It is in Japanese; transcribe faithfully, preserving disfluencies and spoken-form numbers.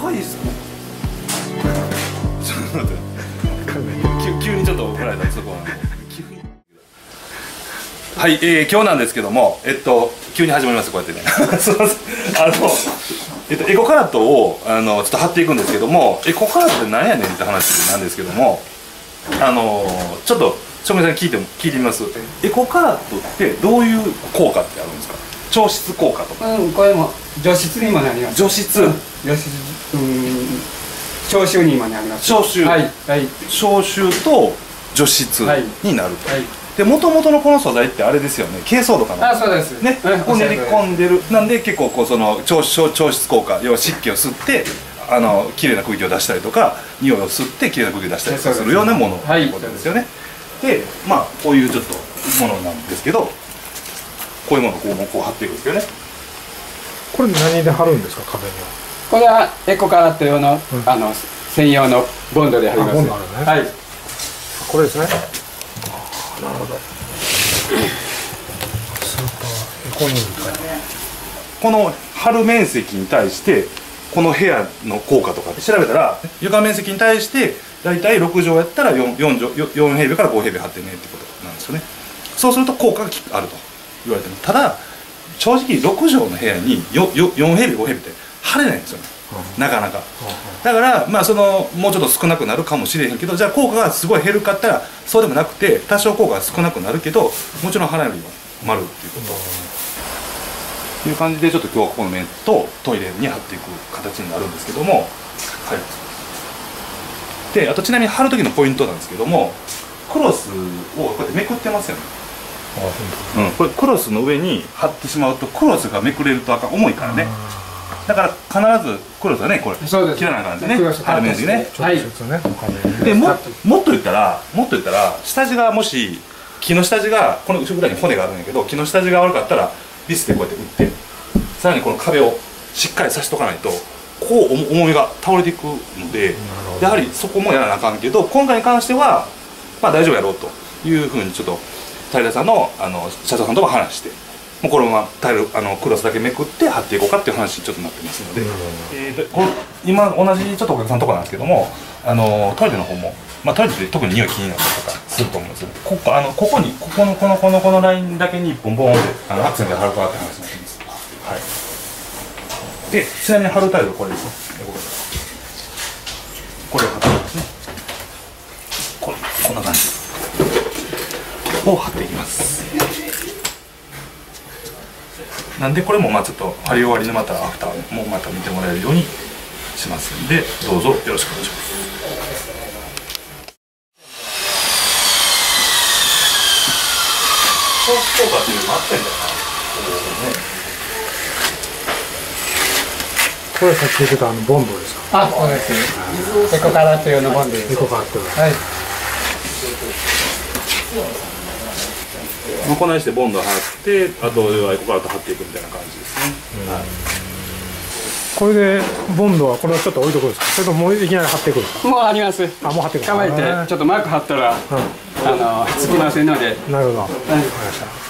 高いですか？ちょっと待って。急にちょっと怒られたそこは。はい、えー、今日なんですけども、えっと急に始まりますこうやってね。すみません。あの、えっとエコカラットをあのちょっと貼っていくんですけども、エコカラットって何やねんって話なんですけども、あのちょっと照明さんに聞いても聞いてみます。エコカラットってどういう効果ってあるんですか？調湿効果とか。 うん、これも除湿にもなります。 除湿。 うん、除湿、うん、消臭にもなります。 消臭。 はいはい。 消臭と除湿になると。はい。で元々のこの素材ってあれですよね、珪藻土かな。 あ、そうです。 ね、こう練り込んでる。なんで結構こうその調調湿効果、要は湿気を吸ってあの綺麗な空気を出したりとか、匂いを吸って綺麗な空気を出したりとかするようなものということですよね。で、まあこういうちょっとものなんですけど、こういうものをこうもうこう貼っていくんですよね。 これ何で貼るんですか、壁には？ これはエコカラット用の、うん、あの専用のボンドで貼ります。ボンドあるね。はい。 これですね。なるほど。スーパーエコノミーか。 この貼る面積に対してこの部屋の効果とかって調べたら、床面積に対してだいたいろくじょうやったら 4, 4, 4平米からご平米貼ってねってことなんですよね。そうすると効果があると言われてる。ただ正直ろくじょうの部屋に 4, 4平米ご平米って貼れないんですよね、なかなか。だからまあそのもうちょっと少なくなるかもしれへんけど、じゃあ効果がすごい減るかったらそうでもなくて、多少効果が少なくなるけどもちろん腹よりは丸っていうことという感じで、ちょっと今日はここの面とトイレに貼っていく形になるんですけども、はい。であとちなみに貼る時のポイントなんですけども、クロスをこうやってめくってますよね。うん、これクロスの上に貼ってしまうとクロスがめくれるとあかん、重いからね。だから必ずクロスはねこれ切らないからですね、貼る面積ね。 はい。 でももっと言ったらもっと言ったら下地がもし木の下地がこの後ろぐらいに骨があるんやけど、木の下地が悪かったらビスでこうやって打って、さらにこの壁をしっかりさしとかないとこう重みが倒れていくので、やはりそこもやらなあかんけど、今回に関してはまあ大丈夫やろうというふうにちょっと平さんのあの社長さんとも話して、もうこのままタイルあのクロスだけめくって貼っていこうかっていう話にちょっとなってますので、えー、これ今同じちょっとお客さんのとこなんですけども、あのトイレの方も、まあ、トイレって特に匂い気になったりとかすると思うんですよ。ここあのここにここのこのこのこのラインだけにいっぽんボーンってあのアクセントで貼るかって話になってます。はい。でちなみに貼るタイルはこれですね。これを貼ってますね。これこんな感じを貼っていきます。なんでこれもまあちょっと貼り終わりのまたアフターもまた見てもらえるようにしますんで、どうぞよろしくお願いします。消湿効果っていうのもあってんだよな。 これさっき言ってたあのボンドですか？ あ、そうです。エコカラット用のボンドです。 エコカラット。 はい。 このようにしてボンド貼って、あとエコカラット貼っていくみたいな感じですね。うん、はい。 これでボンドはこれをちょっと置いとくんですか？それとももういきなり貼っていくんですか？ もうあります。 あ、もう貼っていく。 構えてちょっとマーク貼ったら、うん、あのつきませんので。 なるほど。わかりました。